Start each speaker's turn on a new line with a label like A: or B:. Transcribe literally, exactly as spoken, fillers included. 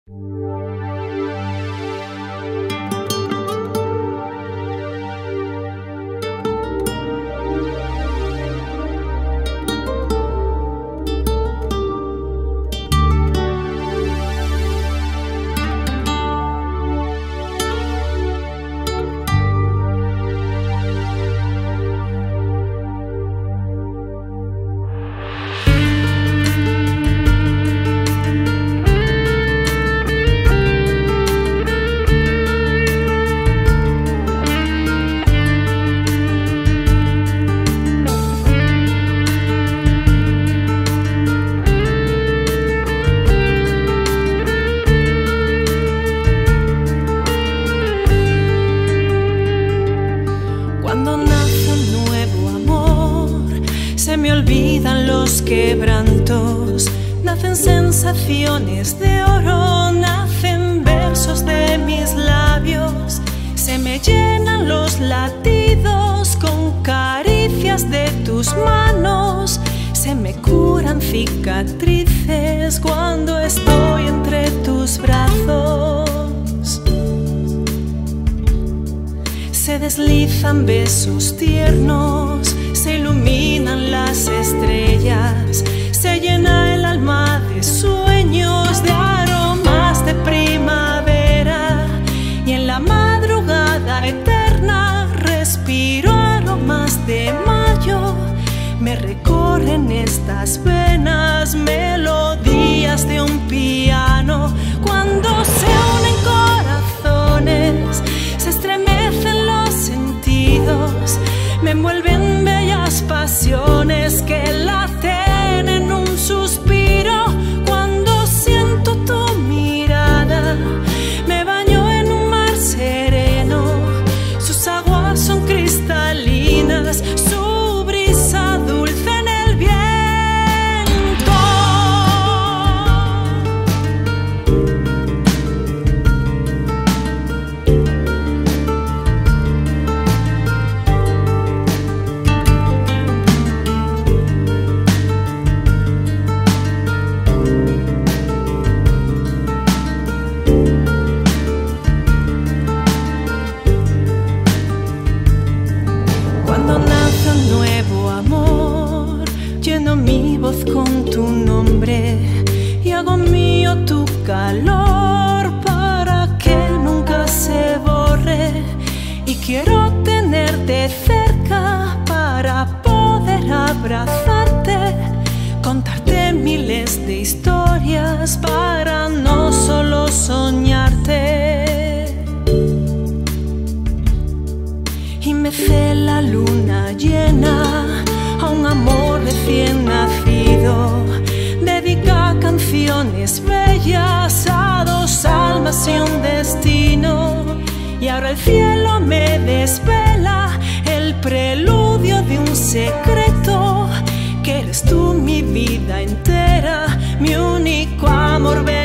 A: Cuando nace un nuevo amor, se me olvidan los quebrantos, nacen sensaciones de oro, nacen versos de mis labios, se me llenan los latidos con caricias de tus manos, se me curan cicatrices cuando estoy entre tus brazos. Se deslizan besos tiernos, se iluminan las estrellas, se llena el alma de sueños, de aromas de primavera, y en la madrugada eterna respiro aromas de mayo. Me recorren estas venas melodías de un piano. Cuando se unen corazones, se estremecen los sentidos, me envuelven bellas pasiones que laten en un suspiro. Cuando siento tu mirada, me baño en un mar sereno, sus aguas son cristalinas, su brisa dulce en el viento. Cuando nace un nuevo amor, lleno mi voz con tu nombre y hago mío tu calor para que nunca se borre. Y quiero tenerte cerca para poder abrazarte, contarte miles de historias para no solo soñarte. Y mece la luna llena a un amor recién nacido, dedica canciones bellas a dos almas y un destino. Y ahora el cielo me desvela el preludio de un secreto, que eres tú mi vida entera, mi único amor.